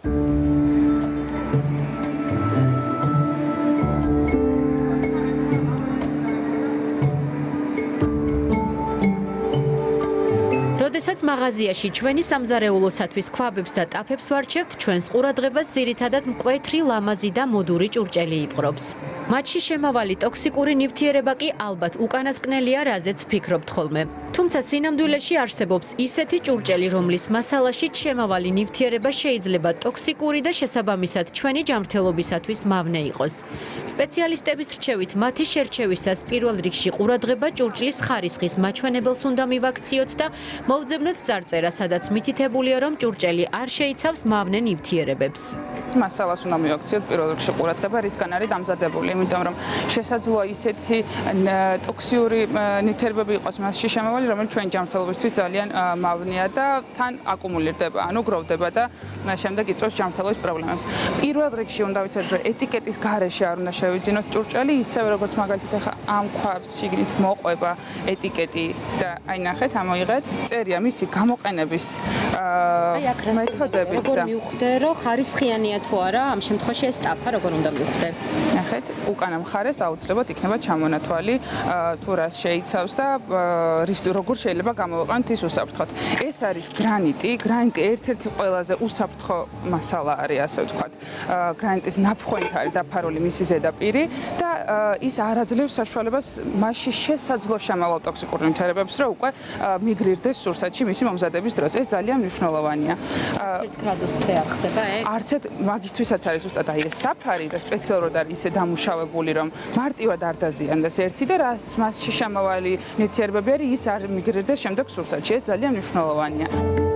როდესაც მაღაზიაში ჩვენი სამზარეულოსათვის ქვაბებს და ტაფებს ვარჩევთ, ჩვენს ყურადღებას ძირითადად მკვეთრი, ლამაზი და მოდური ჭურჭელი იპყრობს. მათში შემავალი ტოქსიკური ნივთიერება კი ალბათ უკანასკნელია, რაზეც ვფიქრობთ ხოლმე. თუმცა სინამდვილეში არსებობს ისეთი ჭურჭელი, რომლის მასალაშიც შემავალი ნივთიერება შეიძლება ტოქსიკური და შესაბამისად ჩვენი ჯანმრთელობისათვის მავნე იყოს. სპეციალისტების რჩევით, მათი შერჩევისას პირველ რიგში ყურადღება ჭურჭლის ხარისხის მაჩვენებელს უნდა მივაქციოთ და მოვძებნოთ წარწერა, სადაც მითითებულია, რომ ჭურჭელი არ შეიცავს მავნე ნივთიერებებს. მასალას უნდა მივაქციოთ პირველ რიგში ყურადღება, რისგან არის დამზადებული, იმიტომ რომ შესაძლოა ისეთი ტოქსიური ნივთიერებები იყოს მასში შემავალი, რომელიც ჩვენი ჯანმრთელობისთვის ძალიან მავნეა და თან აკუმულირდება, ანუ გროვდება და შემდეგ იწვევს ჯანმრთელობის პრობლემებს. პირველ რიგში უნდა ვიცოდეთ, რომ ეტიკეტის გარეშე არ უნდა შევიძინოთ ჭურჭელი, ისევე როგორც მაგალითად ახლა ამ ქვაბს შიგნით მოყვება ეტიკეტი და აი ნახეთ, ამოიღეთ, წერია მისი გამოყენების მეთოდებიც და როგორ მივხვდე, რომ ხარისხიანია თუ არა, ამ შემთხვევაში ეს ტაფა როგორ უნდა მივხვდე? ნახეთ, უკანა მხარეს აუცილებლად იქნება ჩამონათვალი, თუ რას შეიცავს და როგორ შეიძლება გამოვაყენოთ ის უსაფრთხოდ. ეს არის გრანიტი, გრანიტი ერთ-ერთი ყველაზე უსაფრთხო მასალა არის, ასე ვთქვათ. გრანიტის ნაფხვით არის დაფარული მისი ზედაპირი და ის არ აძლევს საშუალებას მასში შესაძლო შემავალ ტოქსიკურ ნივთიერებებს, რომ უკვე მიგრირდეს სურსათში მისი მომზადების დროს. ეს ძალიან მნიშვნელოვანია. 1 გრადუსზე არ ხდება ეგ? არც ერთ მაგისთვისაც არის ზუსტად აი ეს საფარი და სპეციალურად არის ისე დამუშავებული, რომ მარტივად არ დაზიანდეს ერთი და რაც მასში შემავალი ნივთიერებები არის, ის არ მიგრირდეს შემდეგ სურსათში. ეს ძალიან მნიშვნელოვანია.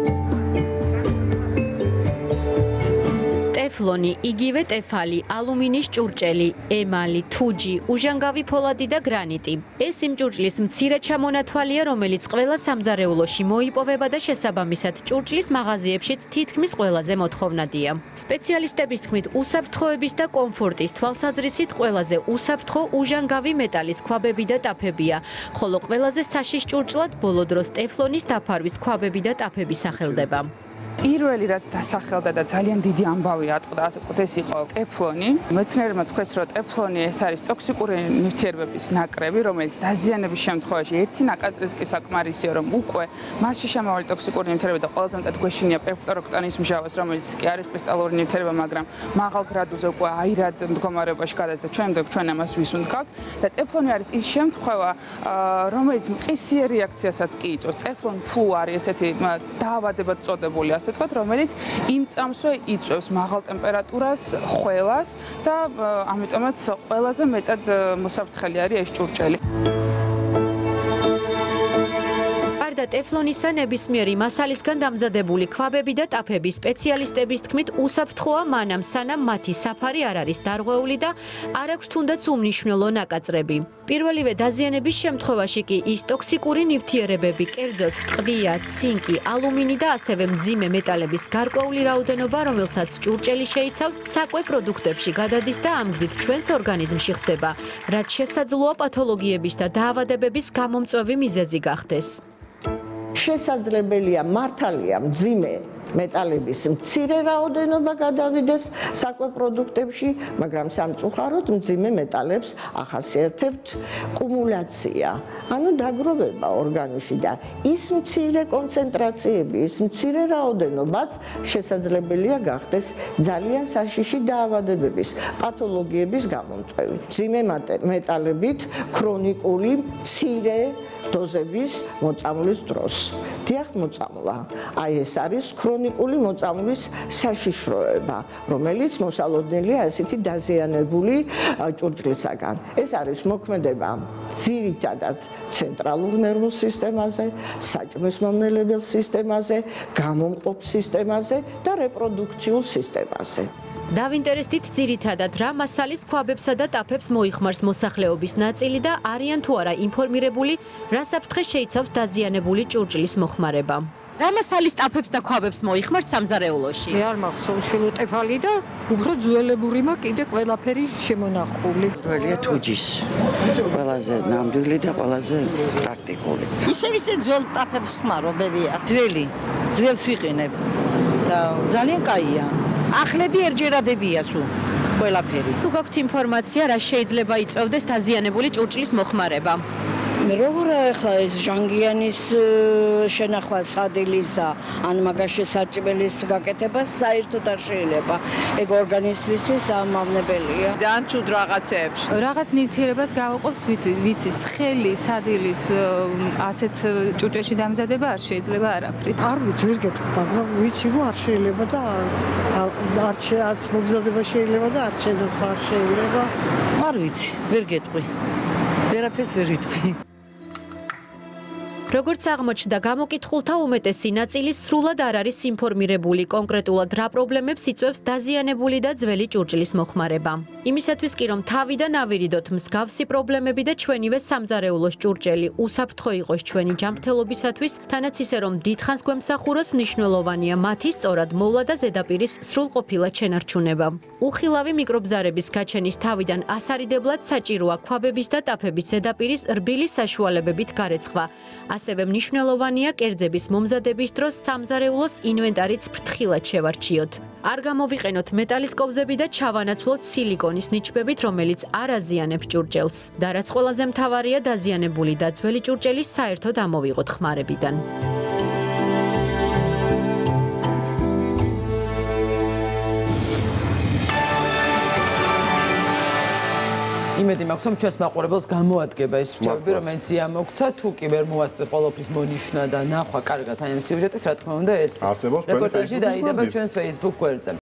ტეფლონი, იგივე ტეფალი, ალუმინის ჭურჭელი, ემალი, თუჯი, უჟანგავი ფოლადი და გრანიტი. ეს იმ ჭურჭლის მცირე ჩამონათვალია, რომელიც ყველა სამზარეულოში მოიპოვება და შესაბამისად ჭურჭლის მაღაზიებშიც თითქმის ყველაზე მოთხოვნადია. სპეციალისტების თქმით, უსაფრთხოების და კომფორტის თვალსაზრისით ყველაზე უსაფრთხო უჟანგავი მეტალის ქვაბები და ტაფებია, ხოლო ყველაზე საშიშ ჭურჭლად ბოლო დროს ტეფლონის დაფარვის ქვაბები და ტაფები სახელდება. პირველი რაც დასახელდა და ძალიან დიდი ამბავი ატყდა, ასე ვთქვათ, ეს იყო ტეფლონი. მეცნიერებმა თქვეს, რომ ტეფლონი ეს არის ტოქსიკური ნივთიერებების ნაკრები, რომელიც დაზიანების შემთხვევაში ერთი ნაკაწრის კი საკმარისია, რომ უკვე მასში შემავალი ტოქსიკური ნივთიერება და ყველაზე მეტად გვეშინია პერფტოროქტანის მსჯავრს, რომელიც კი არის კრისტალური ნივთიერება, მაგრამ მაღალ გრადუსზე უკვე აირად მდგომარეობაში გადადის და ჩვენ ამას ვისუნთქავთ. და ტეფლონი არის ის შემთხვევა, რომელიც მყისიერ რეაქციასაც კი იწვევს. ტეფლონ ფლუ არის ესეთი დაავადებად წოდებული, ასე ვთქვათ, რომელიც იმ წამსვე იწვევს მაღალ ტემპერატურას, ხველას და ამიტომაც ყველაზე მეტად მოსაფრთხელი არის ეს ჭურჭელი. და ტეფლონისა ნებისმიერი მასალისგან დამზადებული ქვაბები და ტაფები სპეციალისტების თქმით უსაფრთხოა მანამ სანამ მათი საფარი არ არის დარღვეული და არ აქვს თუნდაც უმნიშვნელო ნაკაწრები. პირველივე დაზიანების შემთხვევაში კი ის ტოქსიკური ნივთიერებები, კერძოდ ტყვია, ცინკი, ალუმინი და ასევე მძიმე მეტალების გარკვეული რაოდენობა, რომელსაც ჭურჭელი შეიცავს, საკვე პროდუქტებში გადადის და ამ გზით ჩვენს ორგანიზმში ხვდება, რაც შესაძლოა პათოლოგიების და დაავადებების გამომწვევი მიზეზი გახდეს. შესაძლებელია მართალია მძიმე მეტალების მცირე რაოდენობა გადავიდეს საკვე პროდუქტებში, მაგრამ სამწუხაროდ მძიმე მეტალებს ახასიათებთ კუმულაცია, ანუ დაგროვება ორგანიზმში და ის მცირე კონცენტრაციები, ის მცირე რაოდენობაც შესაძლებელია გახდეს ძალიან საშიში დაავადებების, პათოლოგიების გამომწვევი. მძიმე მეტალებით ქრონიკული მცირე დოზების მოწამვლის დროს. დიახ, მოწამვლა. აი ეს არის ქრონიკული მოწამვლის საშიშროება, რომელიც მოსალოდნელია ესეთი დაზიანებული ჭურჭლისაგან. ეს არის მოქმედება ძირითადად ცენტრალურ ნერვულ სისტემაზე, საჭმლის მომნელებელ სისტემაზე, გამომყოფ სისტემაზე და რეპროდუქციულ სისტემაზე. დავინტერესდით ძირითადად რა მასალის ქვაბებსა და ტაფებს მოიხმარს მოსახლეობის ნაწილი და არიან თუ არა ინფორმირებული, რა საფრთხე შეიცავს დაზიანებული ჭურჭლის მოხმარება. რა მასალის ტაფებს და ქვაბებს მოიხმართ სამზარეულოში? მე არ მახსოვს შილოტეფალი და უფრო ძველებური მა კიდე ყველაფერი შემონახული. ძველია თუჯის. ყველაზე ნამდვილი და ყველაზე პრაქტიკული. ისე ძველ ტაფებს ხმარობებია. ძველს ვიყენებ და ძალიან კაია. ახლები ერჯერადებია სულ ყველაფერი. თუ გაქვთ ინფორმაცია, რა შეიძლება იწვევდეს დაზიანებული ჭურჭლის მოხმარება? როგორ ახლა ეს ჟანგიანის შენახვა სადილისა ან მაგაში საჭმელის გაკეთება საერთოდ არ შეიძლება. ეგ ორგანიზმისთვის ამავნებელია. ძალიან ცუდ რაღაცებს. რაღაც ნივთიერებას გავაყოფს, ვიცი, ცხელი, სადილის ასეთ ჭურჭელში დამზადება არ შეიძლება არაფრით. არ ვიცი, ვერ გეტყვი, მაგრამ ვიცი რომ არ შეიძლება და არც მომზადება შეიძლება და არც შენახვა არ შეიძლება. არ ვიცი, ვერ გეტყვი. ვერაფერს ვერ ვიტყვი. როგორც აღმოჩნდა, გამოკითხულთა უმეტესი ნაწილი სრულად არ არის ინფორმირებული კონკრეტულად რა პრობლემებს იწვევს დაზიანებული და ძველი ჭურჭლის მოხმარება. იმისათვის კი რომ თავიდან ავირიდოთ მსგავსი პრობლემები და ჩვენივე სამზარეულოს ჭურჭელი უსაფრთხო იყოს ჩვენი ჯანმრთელობისათვის, თანაც ისე რომ დიდხანს გვემსახუროს, მნიშვნელოვანია მათი სწორად მოვლა და ზედაპირის სრულყოფილად შენარჩუნება. უხილავი მიკრობზარების გაჩენის თავიდან ასარიდებლად საჭიროა ქვაბების და ტაფების ზედაპირის რბილი საშუალებებით გარეცხვა. ასევე მნიშვნელოვანია კერძების მომზადების დროს სამზარეულოს ინვენტარიც ფრთხილად შევარჩიოთ. არ გამოვიყენოთ მეტალის კოვზები და ჩავანაცვლოთ სილიკონის ნიჩბებით, რომელიც არ აზიანებს ჭურჭელს. და რაც ყველაზე მთავარია, დაზიანებული და ძველი ჭურჭელი საერთოდ ამოვიღოთ ხმარებიდან. იმედი მაქვს, რომ ჩვენს მაყურებელს გამოადგება ეს რჩევები, რომელიც იამოგცა, თუ კი ვერ მოასწრეს ყოველთვის მონიშნა და ნახვა კარგად აი ამ სიუჟეტის, რა თქმა უნდა, ეს რეპორტაჟი დაიდება ჩვენს Facebook გვერდზე.